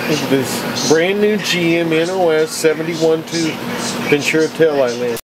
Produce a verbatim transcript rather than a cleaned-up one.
Look at this brand new G M N O S seventy-one to Ventura taillight lamp.